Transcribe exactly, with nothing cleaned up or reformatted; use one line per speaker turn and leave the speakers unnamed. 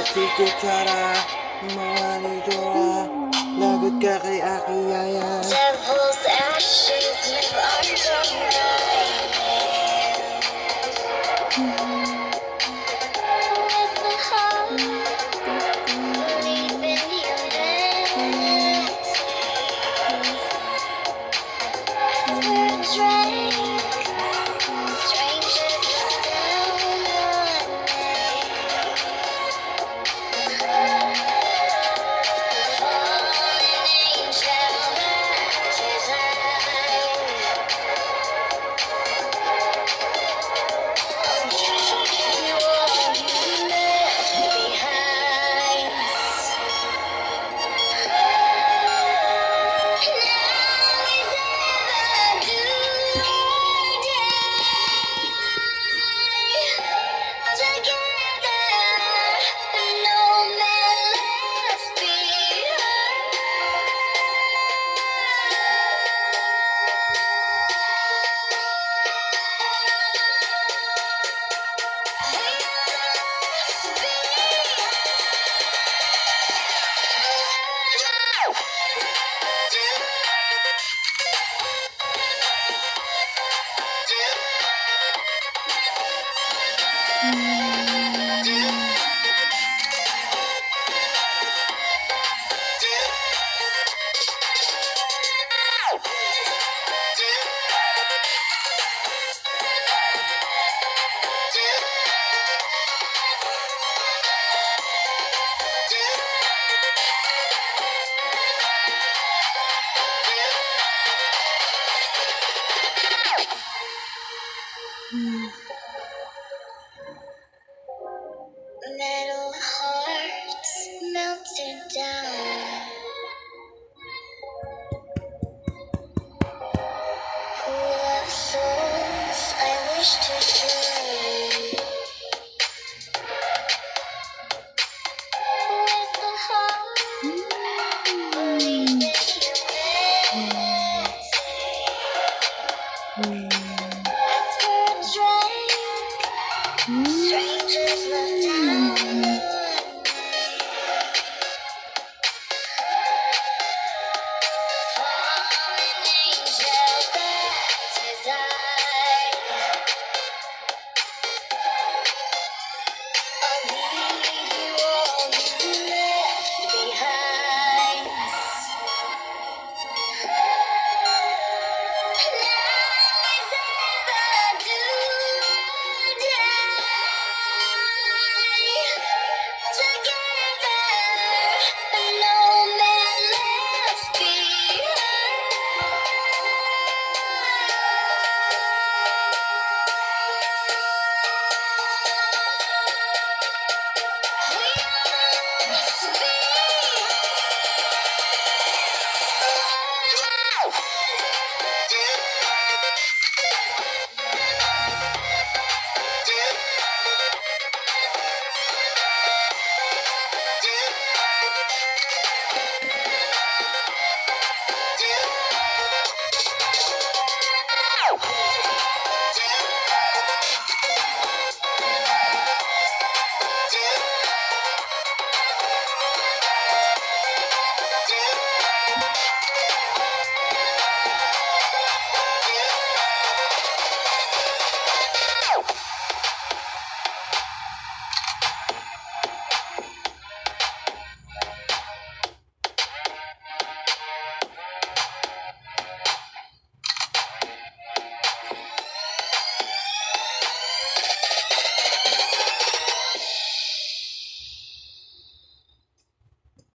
지켜라 많이 좋아 나 끝까지 아기야야
Devil's ashes live under my name. With the heart believing humanity. After a drink, strangers look down on me. Fallen angel that is I. You all you left behind. Now is ever do or die. Together, no man left behind. Metal hearts melted down. Pool of souls I wish to